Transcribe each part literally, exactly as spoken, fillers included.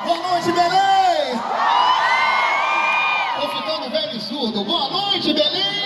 Boa noite, Belém! Tô ficando velho e surdo. Boa noite, Belém!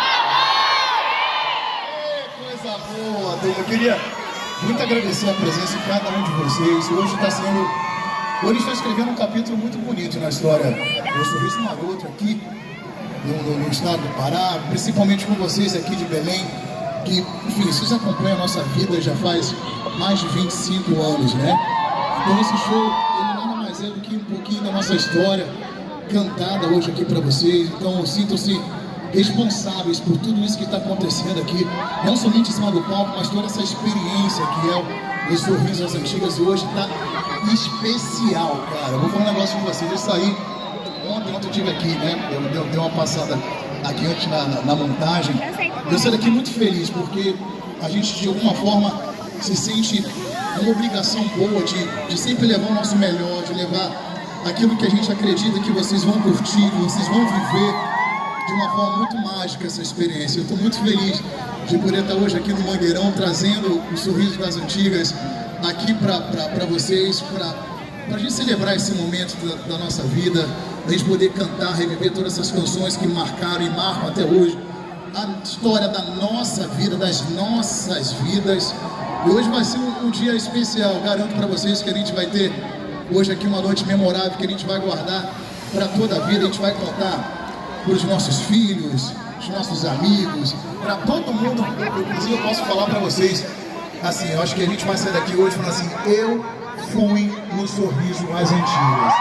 Que coisa boa! Eu queria muito agradecer a presença de cada um de vocês. Hoje está sendo... Hoje estou escrevendo um capítulo muito bonito na história do Sorriso Maroto aqui no, no, no estado do Pará, principalmente com vocês aqui de Belém, que, enfim, vocês acompanham a nossa vida já faz mais de vinte e cinco anos, né? Então esse show, ele nada mais é do que um pouquinho da nossa história cantada hoje aqui para vocês. Então sintam-se responsáveis por tudo isso que está acontecendo aqui, não somente em cima do palco, mas toda essa experiência que é o Sorriso das Antigas. E hoje está especial, cara. Eu vou falar um negócio com vocês. Eu saí ontem, ontem eu estive aqui, né? Eu dei, dei uma passada aqui antes na, na, na montagem. Eu saí daqui muito feliz, porque a gente de alguma forma se sente uma obrigação boa de, de sempre levar o nosso melhor, de levar aquilo que a gente acredita que vocês vão curtir, que vocês vão viver de uma forma muito mágica essa experiência. Eu estou muito feliz de poder estar hoje aqui no Mangueirão, trazendo o Sorriso das Antigas aqui para vocês, para a gente celebrar esse momento da, da nossa vida, a gente poder cantar, reviver todas essas canções que marcaram e marcam até hoje a história da nossa vida, das nossas vidas. E hoje vai ser um, um dia especial. Garanto para vocês que a gente vai ter hoje aqui uma noite memorável que a gente vai guardar para toda a vida. A gente vai contar para os nossos filhos, os nossos amigos, para todo mundo. Inclusive eu posso falar para vocês, assim, eu acho que a gente vai sair daqui hoje falando assim: eu fui no Sorriso das Antigas.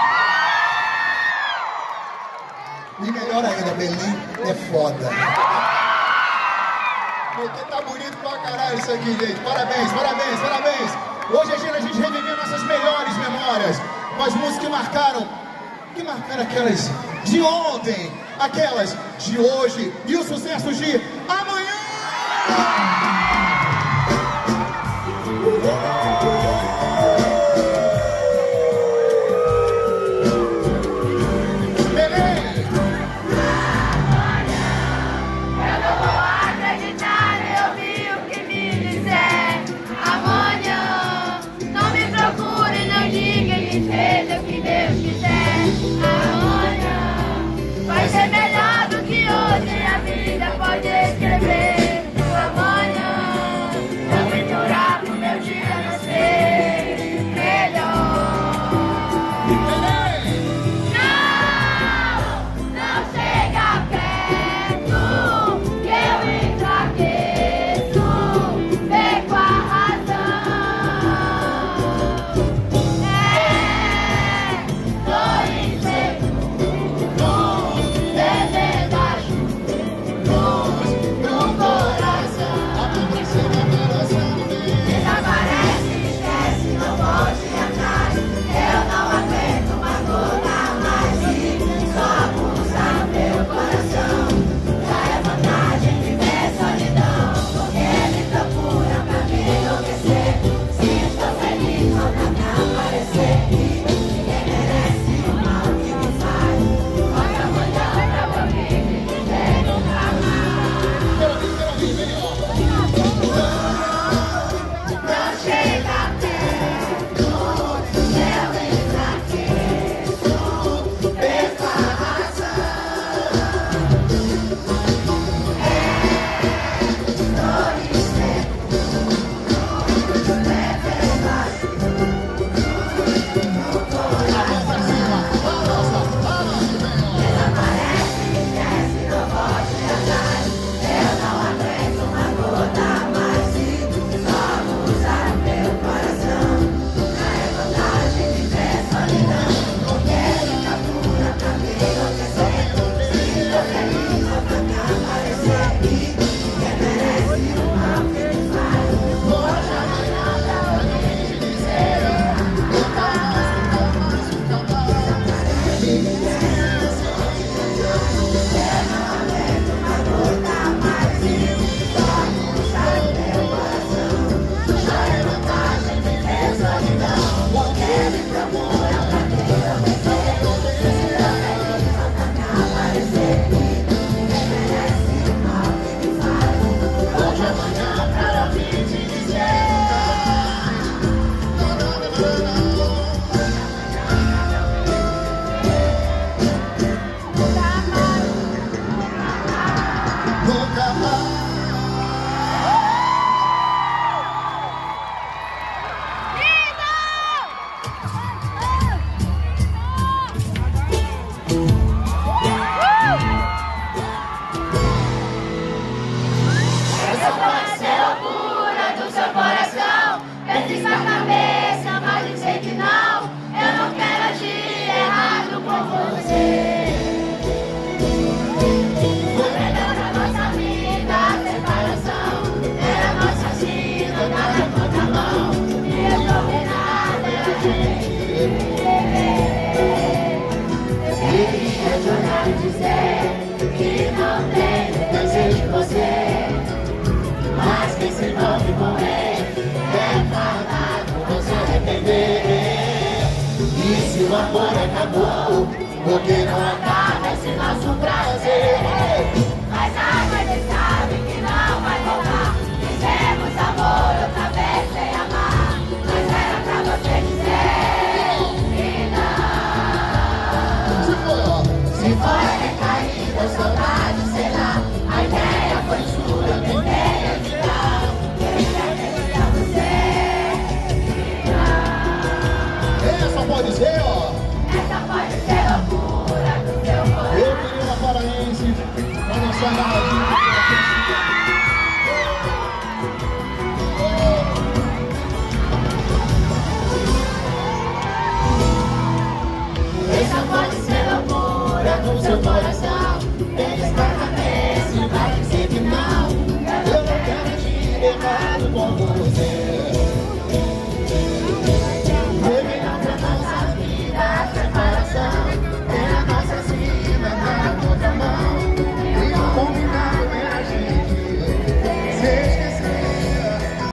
E melhor ainda, Belém é foda. Porque tá bonito pra caralho isso aqui, gente. Parabéns, parabéns, parabéns. Hoje a gente, a gente reviveu nossas melhores memórias com as músicas que marcaram, que marcaram aquelas de ontem, aquelas de hoje e os sucessos de amanhã. Seja o que Deus quiser, amanhã vai ser melhor do que hoje. A vida pode escrever, amanhã. E se o amor acabou, porque não acaba esse nosso prazer. Mas a gente sabe que não vai voltar. Fizemos amor outra vez sem amar. Mas era pra você dizer que não. Se foi, ó. Se foi recaída, saudade, sei lá. A ideia foi sua, eu tentei evitar. Queria dizer a você que não. Essa pode ser, ó. Essa pode ser loucura do seu coração. Eu queria uma paraense pra dançar na radinha. Essa pode ser loucura do seu coração.